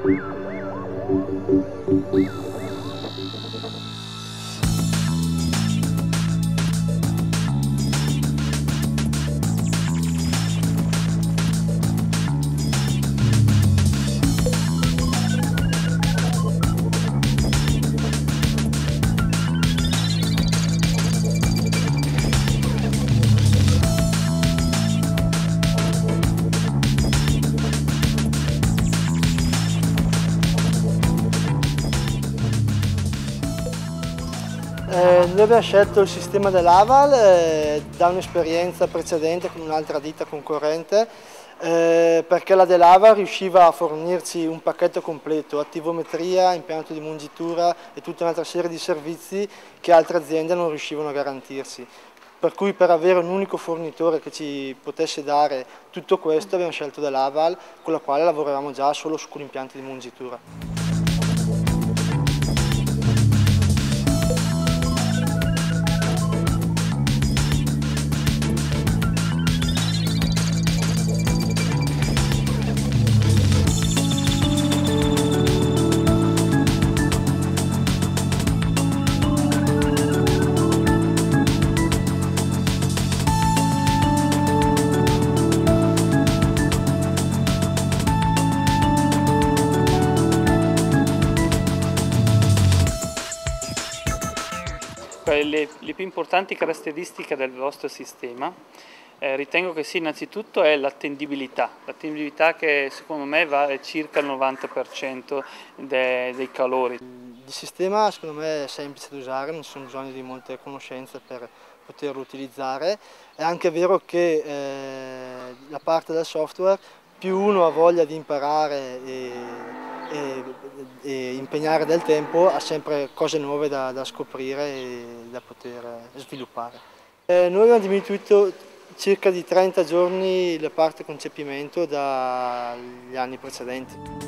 Noi abbiamo scelto il sistema dell'Aval da un'esperienza precedente con un'altra ditta concorrente perché la dell'Aval riusciva a fornirci un pacchetto completo, attivometria, impianto di mungitura e tutta un'altra serie di servizi che altre aziende non riuscivano a garantirsi. Per cui per avere un unico fornitore che ci potesse dare tutto questo abbiamo scelto dell'Aval, con la quale lavoravamo già solo con impianti di mungitura. Le più importanti caratteristiche del vostro sistema ritengo che sia innanzitutto è l'attendibilità che secondo me va a circa il 90% dei calori. Il sistema secondo me è semplice da usare, non ci sono bisogno di molte conoscenze per poterlo utilizzare. È anche vero che la parte del software, più uno ha voglia di imparare e impegnare del tempo, ha sempre cose nuove da scoprire e da poter sviluppare. Noi abbiamo diminuito circa di 30 giorni la parte concepimento dagli anni precedenti.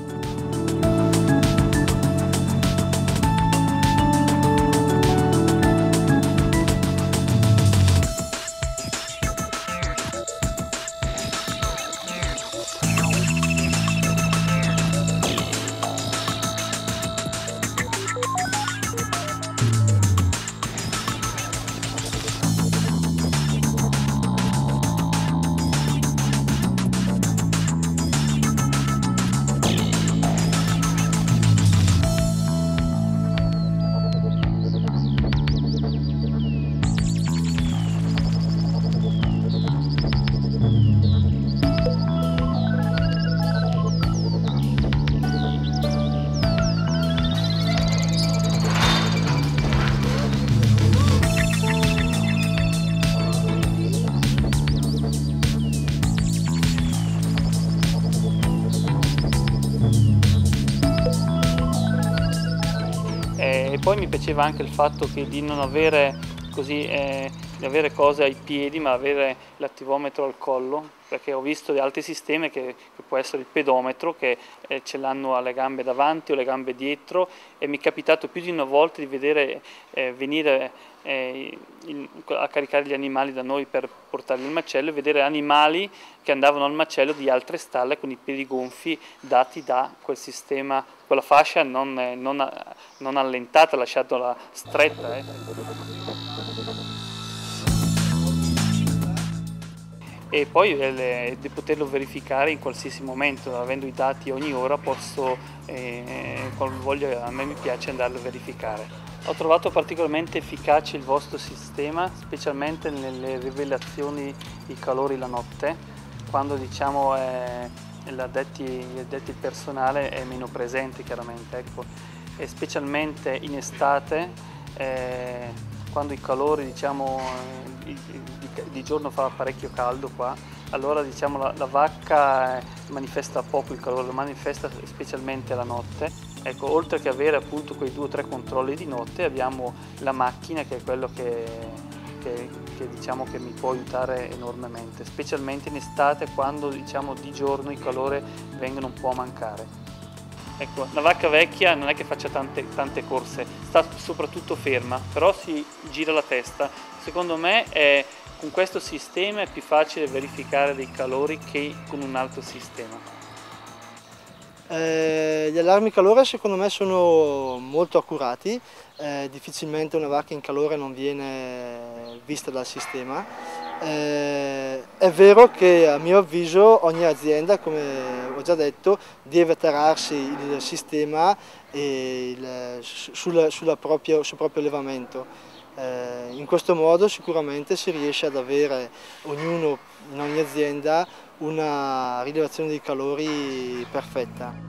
E poi mi piaceva anche il fatto di non avere così, di avere cose ai piedi, ma avere l'attivometro al collo, perché ho visto di altri sistemi che può essere il pedometro, che ce l'hanno alle gambe davanti o le gambe dietro, e mi è capitato più di una volta di vedere venire a caricare gli animali da noi per portarli al macello e vedere animali che andavano al macello di altre stalle con i piedi gonfi dati da quel sistema, quella fascia non allentata, lasciatola stretta. E poi di poterlo verificare in qualsiasi momento, avendo i dati ogni ora posso, qualvolta a me mi piace andarlo a verificare. Ho trovato particolarmente efficace il vostro sistema, specialmente nelle rivelazioni di calori la notte, quando diciamo gli addetti il personale è meno presente chiaramente, ecco. E specialmente in estate, quando i calori diciamo di giorno fa parecchio caldo qua, allora diciamo la vacca manifesta poco il calore, lo manifesta specialmente la notte. Ecco, oltre che avere appunto quei 2 o 3 controlli di notte, abbiamo la macchina che è quello che diciamo che mi può aiutare enormemente, specialmente in estate quando diciamo di giorno i calori vengono un po' a mancare. Ecco, la vacca vecchia non è che faccia tante corse, sta soprattutto ferma, però si gira la testa. Secondo me con questo sistema è più facile verificare dei calori che con un altro sistema. Gli allarmi calore secondo me sono molto accurati, difficilmente una vacca in calore non viene vista dal sistema. È vero che a mio avviso ogni azienda, come ho già detto, deve tararsi il sistema sul proprio allevamento. In questo modo sicuramente si riesce ad avere ognuno in ogni azienda una rilevazione dei calori perfetta.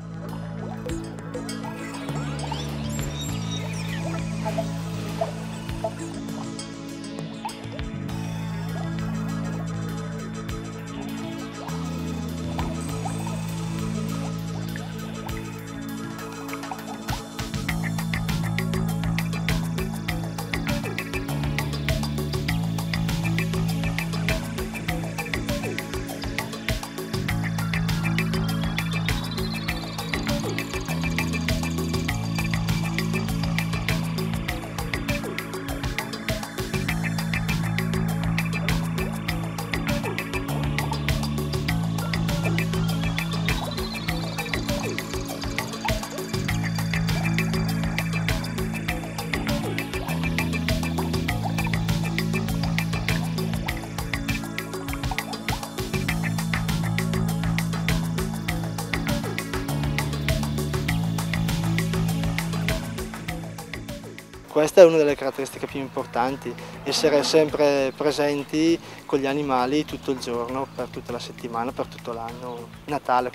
Questa è una delle caratteristiche più importanti, essere sempre presenti con gli animali tutto il giorno, per tutta la settimana, per tutto l'anno, Natale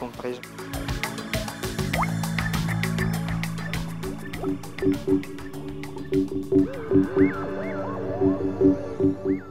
compreso.